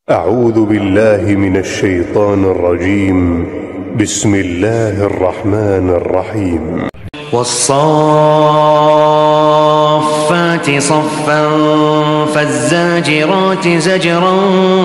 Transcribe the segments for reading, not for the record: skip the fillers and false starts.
أعوذ بالله من الشيطان الرجيم. بسم الله الرحمن الرحيم. والصافات صفا فالزاجرات زجرا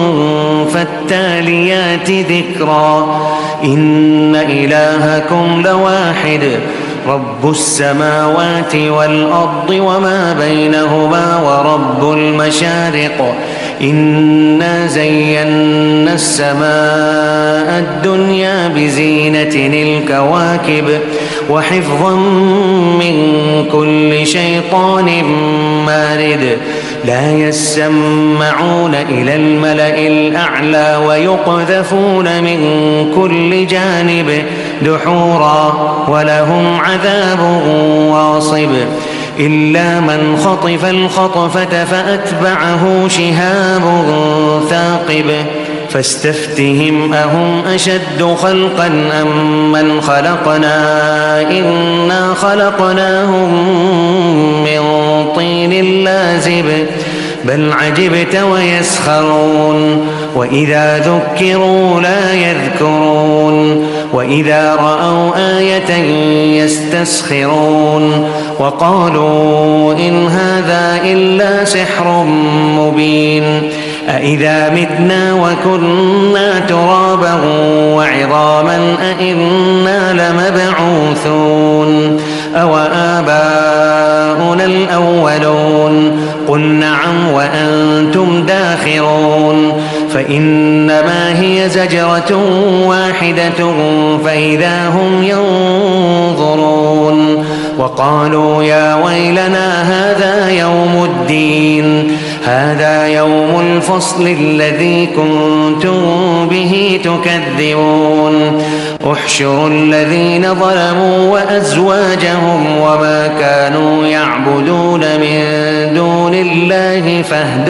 فالتاليات ذكرا إن إلهكم لواحد رب السماوات والأرض وما بينهما ورب المشارق إنا زينا السماء الدنيا بزينة الكواكب وحفظا من كل شيطان مارد لا يسمعون إلى الملأ الأعلى ويقذفون من كل جانب دحورا ولهم عذاب واصب إلا من خطف الخطفة فأتبعه شهاب ثاقب فاستفتهم أهم أشد خلقا أم من خلقنا إنا خلقناهم من طين لازب بل عجبت ويسخرون وإذا ذكروا لا يذكرون وإذا رأوا آية يستسخرون وقالوا إن هذا إلا سحر مبين أإذا متنا وكنا ترابا وعظاما أإنا لمبعوثون أو آباؤنا الأولون قل نعم وأنتم داخرون فإنما هي زجرة واحدة فإذا هم ينظرون وقالوا يا ويلنا هذا يوم الدين هذا يوم الفصل الذي كنتم به تكذبون احشروا الذين ظلموا وأزواجهم وما كانوا يعبدون من دون الله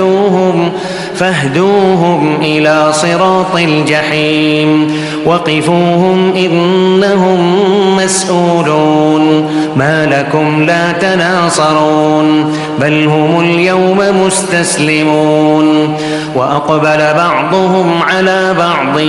فاهدوهم إلى صراط الجحيم وقفوهم إنهم مسؤولون ما لكم لا تناصرون بل هم اليوم مستسلمون وأقبل بعضهم على بعض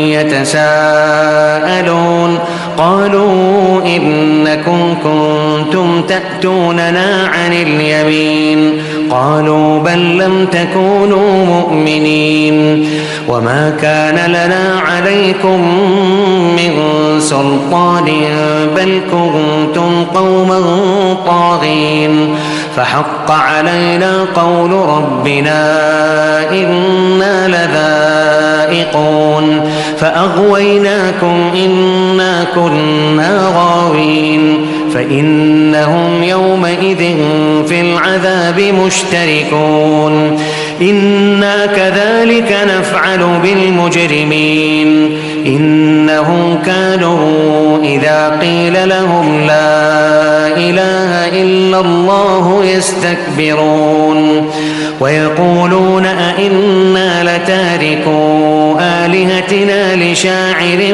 يتساءلون قالوا إنكم كنتم تأتوننا عن اليمين قالوا بل لم تكونوا مؤمنين وما كان لنا عليكم من سلطان بل كنتم قوما طاغين فحق علينا قول ربنا إنا لذائقون فأغويناكم إنا كنا غاوين فإنهم يومئذ في العذاب مشتركون إنا كذلك نفعل بالمجرمين إنهم كانوا إذا قيل لهم لا إله إلا الله يستكبرون ويقولون أئنا لتاركو آلهتنا لشاعر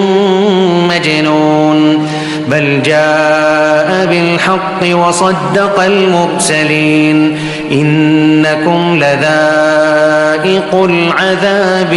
مجنون بل جاء بالحق وصدق المرسلين إنكم لذائق العذاب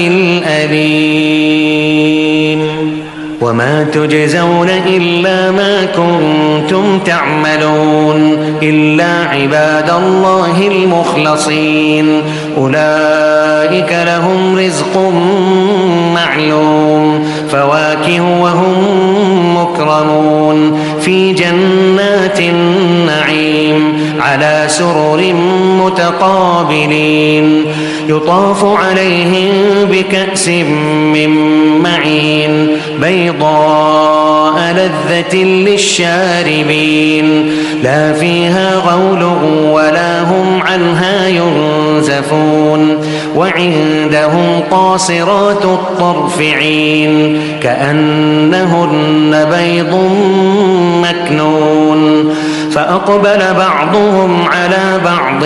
الأليم وما تجزون إلا ما كنتم تعملون إلا عباد الله المخلصين أولئك لهم رزق معلوم فواكه وهم مكرمون في جنات النعيم على سرر متقابلين يطاف عليهم بكأس من معين بيضاء لذة للشاربين لا فيها غول ولا هم عنها ينزفون وعندهم قاصرات الطرف عين كأنهن بيض مكنون فأقبل بعضهم على بعض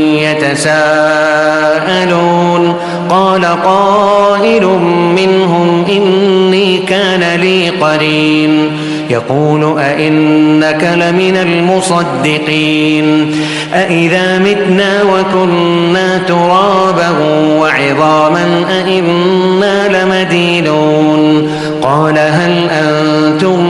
يتساءلون قال قائل منهم إني كان لي قرين يقول أئنك لمن المصدقين أئذا متنا وكنا ترابا وعظاما أئنا لمدينون قال هل أنتم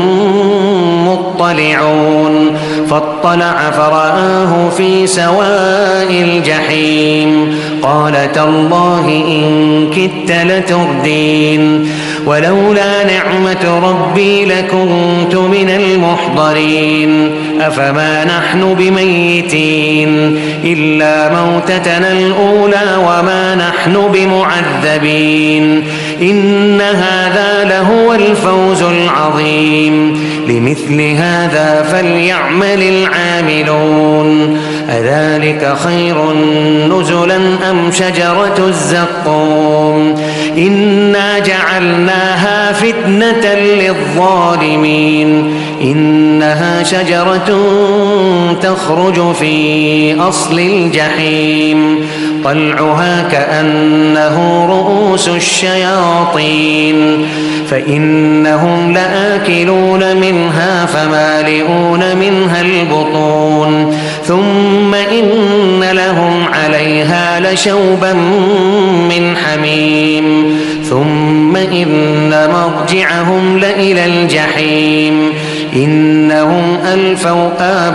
مطلعون فاطلع فرآه في سواء الجحيم قال تالله إن كدت لتردين ولولا نعمة ربي لكنت من المحضرين أفما نحن بميتين إلا موتتنا الأولى وما نحن بمعذبين إن هذا لهو الفوز العظيم لمثل هذا فليعمل العاملون أذلك خير نزلا أم شجرة الزقوم إنا جعلناها فتنة للظالمين إنها شجرة تخرج في أصل الجحيم طلعها كأنه رؤوس الشياطين فإنهم لآكلون منها فمالئون منها البطون ثم إن لهم عليها لشوبا من حميم ثم إن مرجعهم لإلى الجحيم إنهم ألفوا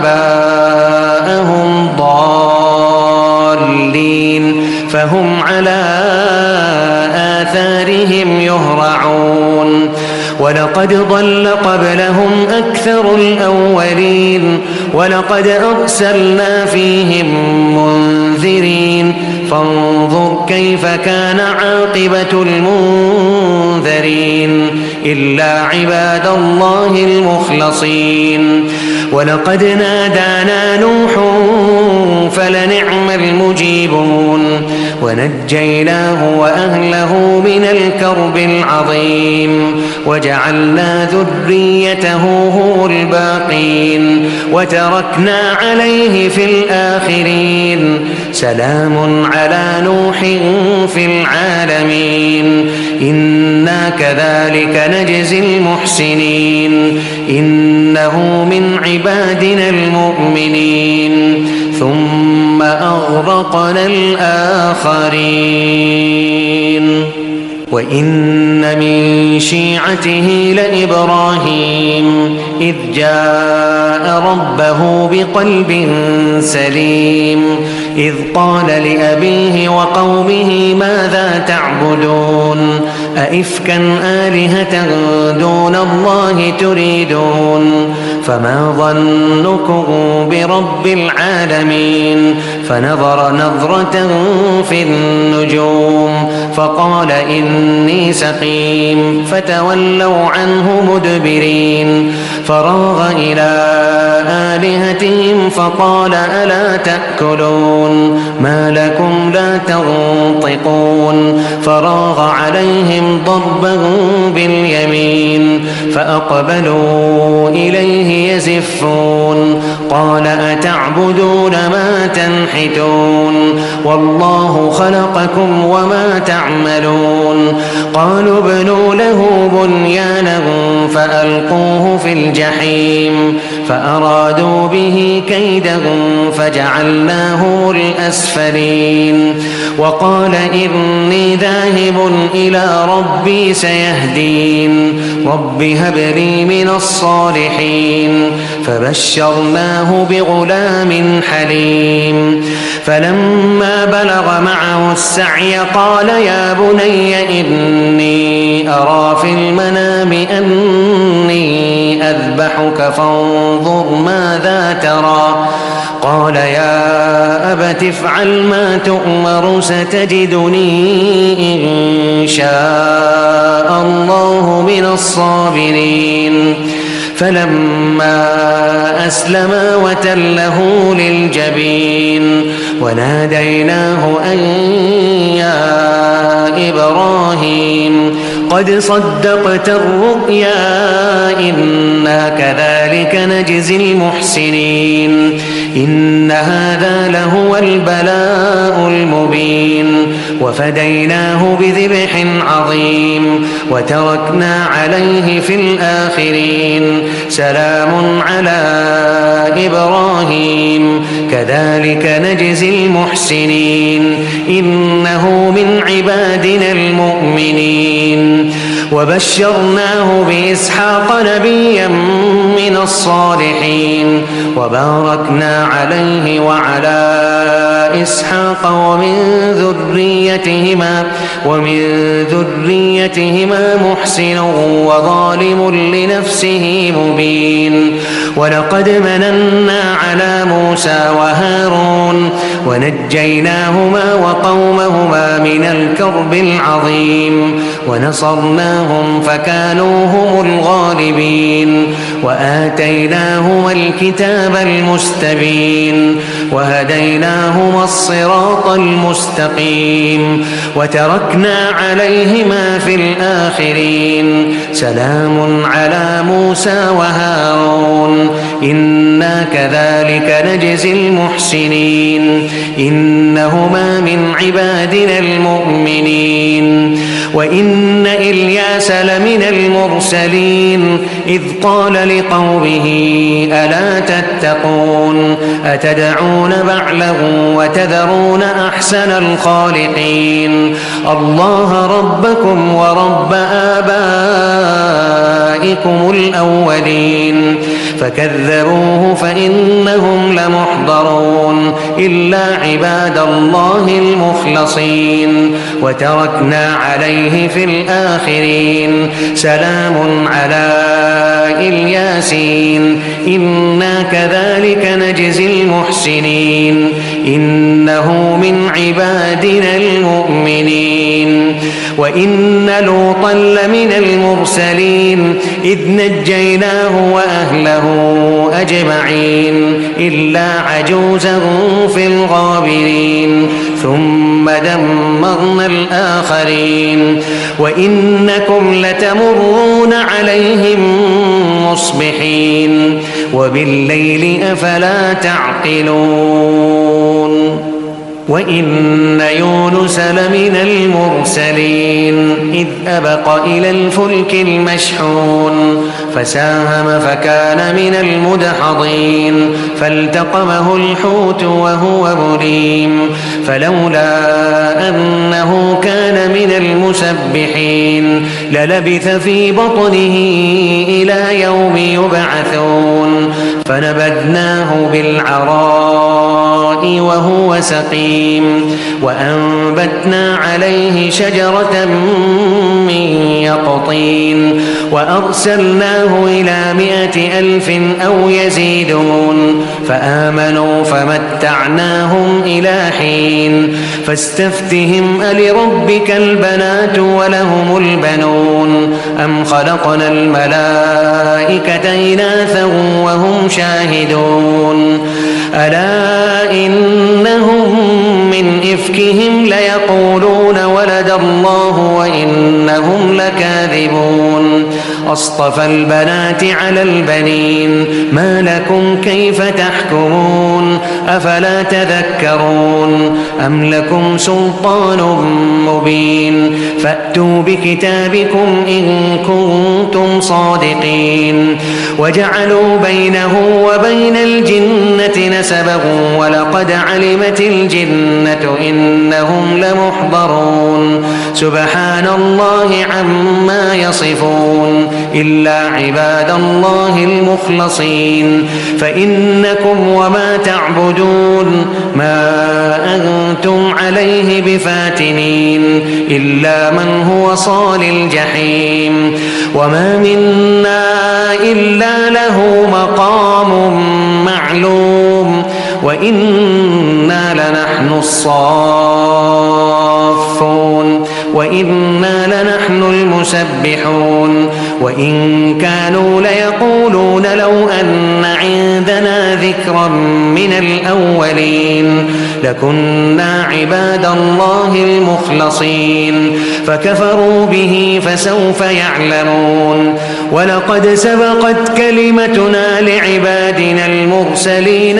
آباءهم ضالين فهم على آثارهم يهرعون ولقد ضل قبلهم أكثر الأولين ولقد أرسلنا فيهم منذرين فانظر كيف كان عاقبة المنذرين إلا عباد الله المخلصين ولقد نادانا نوح فلنعم المجيبون ونجيناه وأهله من الكرب العظيم وجعلنا ذريته هم الباقين وتركنا عليه في الآخرين سلام على نوح في العالمين إنا كذلك نجزي المحسنين إنه من عبادنا المؤمنين ثم أغرقنا الآخرين وإن من شيعته لإبراهيم إذ جاء ربه بقلب سليم إذ قال لأبيه وقومه ماذا تعبدون أئفكا آلهة دون الله تريدون فما ظنكم برب العالمين فنظر نظرة في النجوم فقال إني سقيم فتولوا عنه مدبرين فراغ إلى آلهتهم فقال ألا تأكلون ما لكم لا تنطقون فراغ عليهم ضربا باليمين فأقبلوا إليه يزفون قال أتعبدون ما تنحتون والله خلقكم وما تعملون قالوا ابنوا له بنيانا فألقوه في الجحيم فأرادوا به كيدا فجعلناه الأسفلين وقال إني ذاهب إلى ربي سيهدين رب هب لي من الصالحين فبشرناه بغلام حليم فلما بلغ معه السعي قال يا بني إني أرى في المنام أني أذبحك فانظر ماذا ترى قال يا أبت افعل ما تؤمر ستجدني إن شاء الله من الصابرين فلما أسلما وتله للجبين وناديناه أن يا إبراهيم قد صدقت الرؤيا إنا كذلك نجزي المحسنين إن هذا لهو البلاء المبين وفديناه بذبح عظيم وتركنا عليه في الآخرين سلام على إبراهيم كذلك نجزي المحسنين إنه من عبادنا المؤمنين وبشرناه بإسحاق نبيا من الصالحين وباركنا عليه وعلى إسحاق ومن ذريتهما محسن وظالم لنفسه مبين ولقد مننا على موسى وهارون ونجيناهما وقومهما من الكرب العظيم ونصرناهم فكانوا هم الغالبين وآتيناهما الكتاب المستبين وهديناهما الصراط المستقيم وتركنا عليهما في الآخرين سلام على موسى وهارون إنا كذلك نجزي المحسنين إنهما من عبادنا المؤمنين وإن إلياس لمن المرسلين إذ قال لقومه ألا تتقون أتدعون بعلا وتذرون أحسن الخالقين الله ربكم ورب آبائكم الأولين فكذبوه فإنهم لمحضرون إلا عباد الله المخلصين وتركنا عليه في الآخرين سلام على الياسين إنا كذلك نجزي المحسنين إنه من عبادنا المؤمنين وإن لوطا لمن المرسلين إذ نجيناه وأهله أجمعين إلا عجوزا في الغابرين ثم دمرنا الآخرين وإنكم لتمرون عليهم مصبحين وبالليل أفلا تعقلون وإن يونس لمن المرسلين إذ أبق إلى الفلك المشحون فساهم فكان من المدحضين فالتقمه الحوت وهو مليم فلولا أنه كان من المسبحين للبث في بطنه إلى يوم يبعثون فنبذناه بالعراء وهو سقيم وأنبتنا عليه شجرة من يقطين وأرسلناه إلى 100,000 أو يزيدون فآمنوا فمتعناهم إلى حين فاستفتهم ألربك البنات ولهم البنون أم خلقنا الملائكة إناثا وهم شاهدون ألا إنهم من إفكهم ليقولون ولد الله وإنهم لكاذبون أصطفى البنات على البنين ما لكم كيف تحكمون أفلا تذكرون أم لكم سلطان مبين فأتوا بكتابكم إن كنتم صادقين وجعلوا بينه وبين الجنة نسبا ولقد علمت الجنة إنهم لمحضرون سبحان الله عما يصفون إلا عباد الله المخلصين فإنكم وما تعبدون ما أنتم عليه بفاتنين إلا من هو صال الجحيم وما منا إلا له مقام معلوم وإنا لنحن الصافون وإنا لنحن المسبحون وإن كانوا ليقولون لو أن عندنا ذكرا من الأولين لكنا عباد الله المخلصين فكفروا به فسوف يعلمون ولقد سبقت كلمتنا لعبادنا المرسلين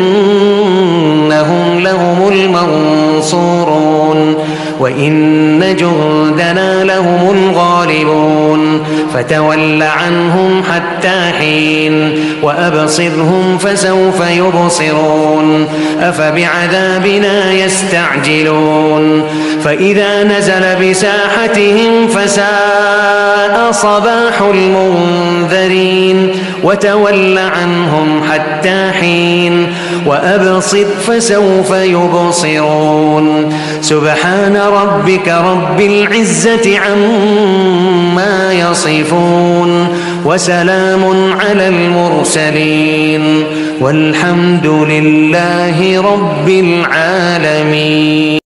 إنهم لهم المنصورون وإن جندنا لهم الغالبون فتول عنهم حتى حين وأبصرهم فسوف يبصرون أفبعذابنا يستعجلون فإذا نزل بساحتهم فساء صباح المنذرين وتول عنهم حتى حين وأبصر فسوف يبصرون سبحان ربك رب العزة عما يصفون وسلام على المرسلين والحمد لله رب العالمين.